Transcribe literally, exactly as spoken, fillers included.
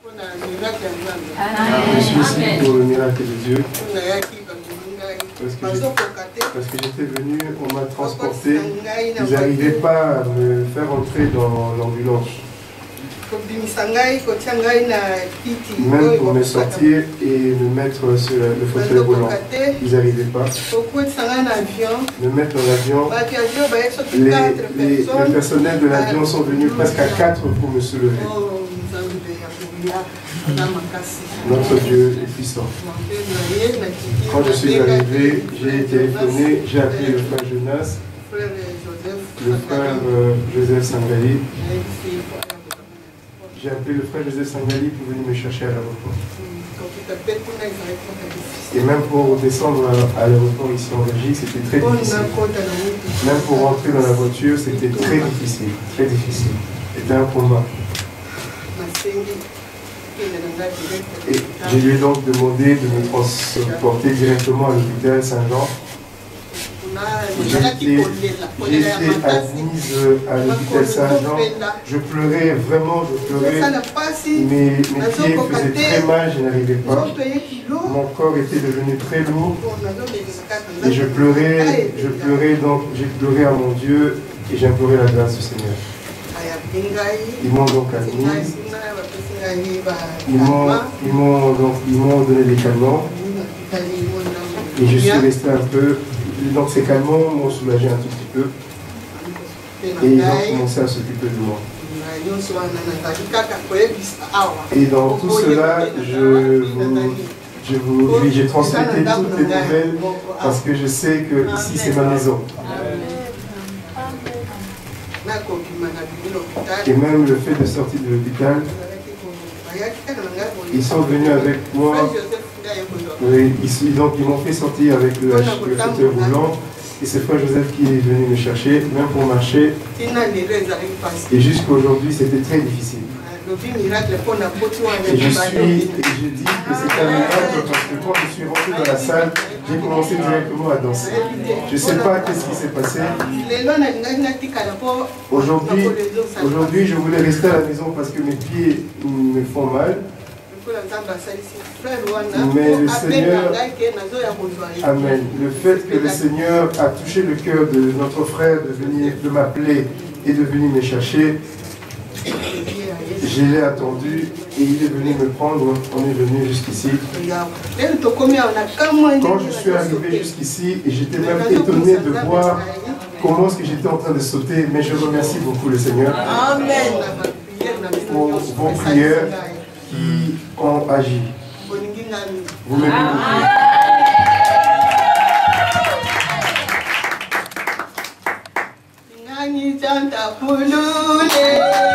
Je suis ici pour le miracle de Dieu. Parce que, parce que j'étais venu, on m'a transporté. Ils n'arrivaient pas à me faire entrer dans l'ambulance. Même pour me sortir et me mettre sur le fauteuil roulant, ils n'arrivaient pas. Me mettre dans l'avion, les, les, le personnel de l'avion sont venus presque à quatre pour me soulever. Notre Dieu est puissant. Quand je suis arrivé, j'ai téléphoné, j'ai appelé le frère Jonas, le frère euh, Joseph Sangali. J'ai appelé le frère Joseph Sangali pour venir me chercher à l'aéroport. Et même pour descendre à l'aéroport ici en Belgique, c'était très difficile. Même pour rentrer dans la voiture, c'était très difficile. Très difficile. C'était un combat. Et je lui ai donc demandé de me transporter directement à l'hôpital Saint-Jean. J'ai été, été admise à l'hôpital Saint-Jean. Je pleurais, vraiment, je pleurais. Mes, mes pieds faisaient très mal, je n'arrivais pas. Mon corps était devenu très lourd. Et je pleurais, je pleurais, donc j'ai pleuré à mon Dieu et j'ai imploré la grâce du Seigneur. Ils m'ont donc admise. Ils m'ont donné des calmants. Et je suis resté un peu. Donc ces calmants m'ont soulagé un tout petit peu. Et ils ont commencé à s'occuper de moi. Et dans tout cela, je vous, je vous, oui, j'ai transmis toutes les nouvelles parce que je sais que ici c'est ma maison. Et même le fait de sortir de l'hôpital, ils sont venus avec moi. Oui, ils, donc ils m'ont fait sortir avec le, le fauteuil roulant. Et c'est frère Joseph qui est venu me chercher, même pour marcher. Et jusqu'à aujourd'hui, c'était très difficile. Et je suis, et je dis que c'est un miracle parce que quand je suis rentré dans la salle, j'ai commencé directement à danser. Je ne sais pas qu'est-ce qui s'est passé. Aujourd'hui, aujourd'hui, je voulais rester à la maison parce que mes pieds me font mal. Mais le Seigneur, Amen, le fait que le Seigneur a touché le cœur de notre frère de venir, de m'appeler et de venir me chercher, je l'ai attendu et il est venu me prendre, on est venu jusqu'ici. Quand je suis arrivé jusqu'ici, j'étais même étonné de voir comment est-ce que j'étais en train de sauter, mais je remercie beaucoup le Seigneur pour vos prières qui ont agi. Vous m'aimez beaucoup.